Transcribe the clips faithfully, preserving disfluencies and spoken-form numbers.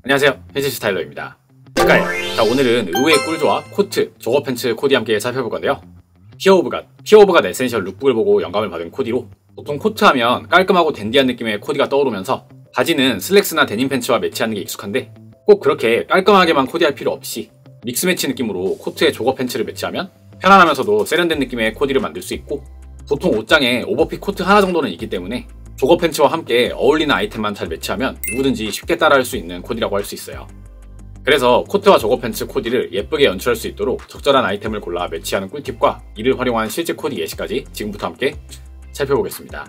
안녕하세요, 현실 스타일러입니다. 축하해요. 자, 오늘은 의외의 꿀조합 코트, 조거 팬츠 코디 함께 살펴볼 건데요. 피어 오브 갓, 피어 오브 갓 에센셜 룩북을 보고 영감을 받은 코디로, 보통 코트 하면 깔끔하고 댄디한 느낌의 코디가 떠오르면서 바지는 슬랙스나 데님 팬츠와 매치하는 게 익숙한데, 꼭 그렇게 깔끔하게만 코디할 필요 없이 믹스 매치 느낌으로 코트에 조거 팬츠를 매치하면 편안하면서도 세련된 느낌의 코디를 만들 수 있고, 보통 옷장에 오버핏 코트 하나 정도는 있기 때문에 조거 팬츠와 함께 어울리는 아이템만 잘 매치하면 누구든지 쉽게 따라할 수 있는 코디라고 할 수 있어요. 그래서 코트와 조거 팬츠 코디를 예쁘게 연출할 수 있도록 적절한 아이템을 골라 매치하는 꿀팁과 이를 활용한 실제 코디 예시까지 지금부터 함께 살펴보겠습니다.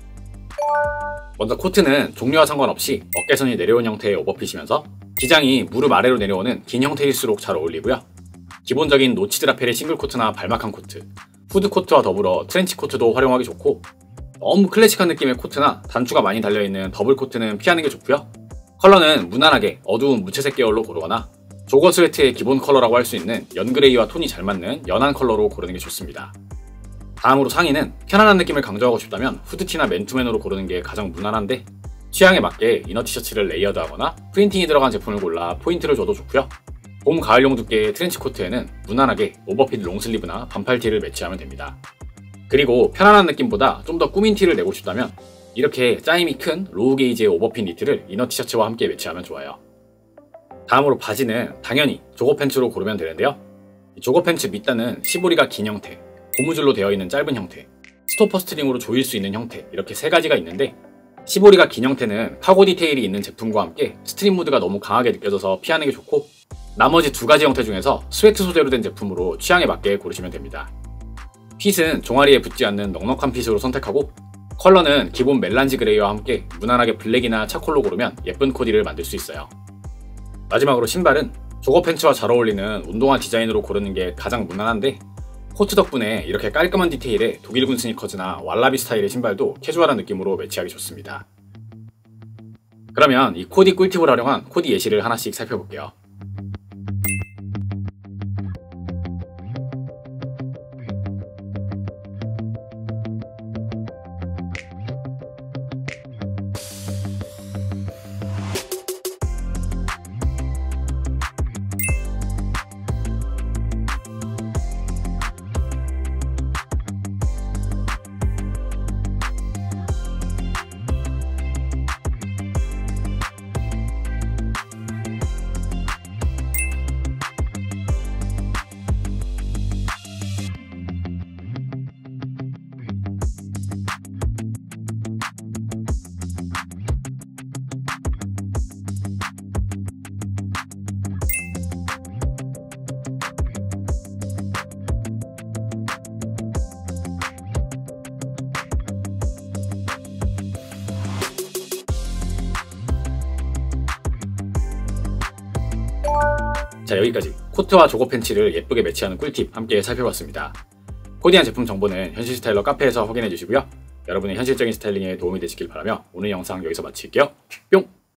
먼저 코트는 종류와 상관없이 어깨선이 내려온 형태의 오버핏이면서 기장이 무릎 아래로 내려오는 긴 형태일수록 잘 어울리고요. 기본적인 노치드 라펠의 싱글 코트나 발막한 코트, 후드 코트와 더불어 트렌치 코트도 활용하기 좋고, 너무 클래식한 느낌의 코트나 단추가 많이 달려있는 더블 코트는 피하는 게 좋고요. 컬러는 무난하게 어두운 무채색 계열로 고르거나 조거 스웨트의 기본 컬러라고 할 수 있는 연그레이와 톤이 잘 맞는 연한 컬러로 고르는 게 좋습니다. 다음으로 상의는 편안한 느낌을 강조하고 싶다면 후드티나 맨투맨으로 고르는 게 가장 무난한데, 취향에 맞게 이너 티셔츠를 레이어드하거나 프린팅이 들어간 제품을 골라 포인트를 줘도 좋고요. 봄, 가을용 두께의 트렌치 코트에는 무난하게 오버핏 롱슬리브나 반팔티를 매치하면 됩니다. 그리고 편안한 느낌보다 좀 더 꾸민 티를 내고 싶다면 이렇게 짜임이 큰 로우 게이지의 오버핏 니트를 이너 티셔츠와 함께 매치하면 좋아요. 다음으로 바지는 당연히 조거 팬츠로 고르면 되는데요. 조거 팬츠 밑단은 시보리가 긴 형태, 고무줄로 되어 있는 짧은 형태, 스토퍼 스트링으로 조일 수 있는 형태, 이렇게 세 가지가 있는데, 시보리가 긴 형태는 카고 디테일이 있는 제품과 함께 스트림 무드가 너무 강하게 느껴져서 피하는 게 좋고, 나머지 두 가지 형태 중에서 스웨트 소재로 된 제품으로 취향에 맞게 고르시면 됩니다. 핏은 종아리에 붙지 않는 넉넉한 핏으로 선택하고, 컬러는 기본 멜란지 그레이와 함께 무난하게 블랙이나 차콜로 고르면 예쁜 코디를 만들 수 있어요. 마지막으로 신발은 조거 팬츠와 잘 어울리는 운동화 디자인으로 고르는 게 가장 무난한데, 코트 덕분에 이렇게 깔끔한 디테일의 독일군 스니커즈나 왈라비 스타일의 신발도 캐주얼한 느낌으로 매치하기 좋습니다. 그러면 이 코디 꿀팁을 활용한 코디 예시를 하나씩 살펴볼게요. 자, 여기까지 코트와 조거 팬츠를 예쁘게 매치하는 꿀팁 함께 살펴봤습니다. 코디한 제품 정보는 현실 스타일러 카페에서 확인해 주시고요. 여러분의 현실적인 스타일링에 도움이 되시길 바라며 오늘 영상 여기서 마칠게요. 뿅!